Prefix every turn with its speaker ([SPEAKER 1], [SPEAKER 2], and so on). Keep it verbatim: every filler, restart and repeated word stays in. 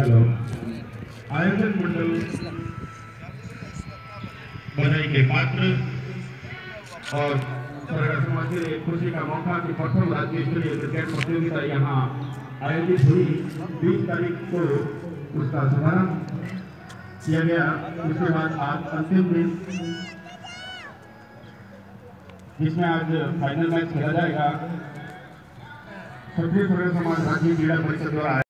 [SPEAKER 1] Hello आयोजन मंडल बधाई के पात्र और समाज के खुशी का मौका की प्रथम राज्य स्तरीय क्रिकेट प्रतियोगिता यहाँ आयोजित हुई। बीस तारीख को उसका शुभारंभ किया गया। उसके बाद आज अंतिम दिन जिसमें आज फाइनल मैच खेला जाएगा। क्षत्रिय समाज राज्य क्रीड़ा परिषद द्वारा